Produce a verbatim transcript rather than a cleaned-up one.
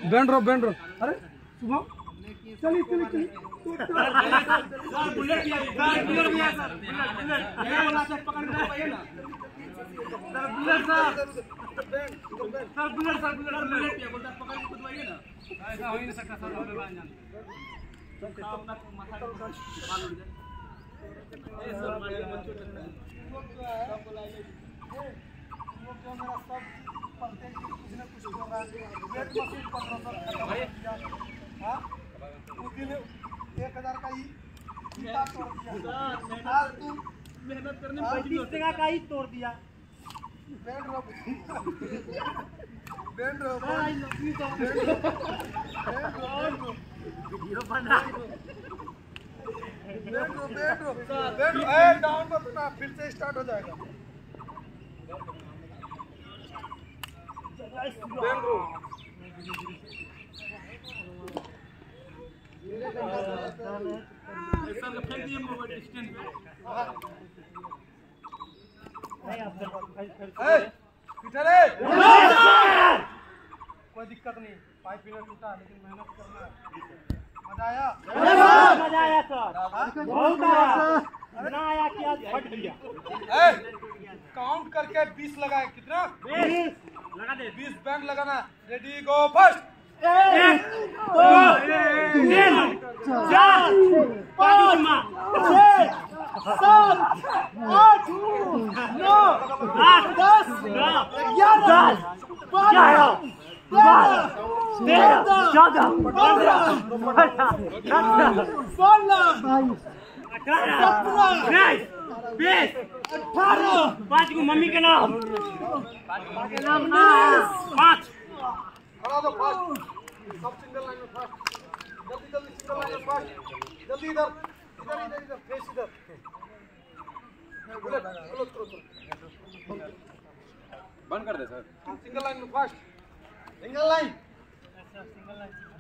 Band रो बैंड रो। अरे शुभम चलिए चलिए चलिए बुलेट भी है बुलेट भी है सर बुलेट ये वाला से पकड़ के आइए ना sir bullet sir sir bullet sir bullet bullet भी है बोलता पकड़ के खुद आइए ना ऐसा हो ही नहीं सकता सर हमें बांध जान सब अपना माथा बाल उड़ जाए ए सर मार बच्चों सब बुलाइए वो क्या मेरा सब पढ़ते हैं कुछ ना कुछ कर रहा है वेट मशीन पर खत्म हो गया हां उस दिन एक हज़ार का ही गीता तोड़ दिया आज तू मेहनत करने में बीस टका का ही तोड़ दिया बैंड रो बैंड रो आई लव यू तो वीडियो बना बैंड रो बैंड रो बैंड रो ए डाउन मत ना फिर से स्टार्ट हो जाएगा बैंड रो ऐसा का फेंक दिए मोबाइल स्टैंड पे नहीं आप ए पिटरे कोई दिक्कत नहीं पाइप बिना टूटा लेकिन मेहनत करना मजा आया मजा आया सर बहुत आया ना आया कि आज फट गया ए काउंट करके बीस लगाए कितना बीस लगा दे बीस बैंड लगाना रेडी गो फर्स्ट एक दो तीन चार पाँच छह सात आठ नौ दस ग्यारह बारह तेरह चौदह पंद्रह सोलह सत्रह बीस अठारह पाँच को मम्मी के नाम पाँच के नाम पाँच खड़ा दो फास्ट सब सिंगल लाइन में फास्ट जल्दी जल्दी सिंगल लाइन में फास्ट जल्दी इधर इधर इधर इधर फेस इधर बुलेट चलो चलो चलो बंद कर दे सर सिंगल लाइन में fast single line single line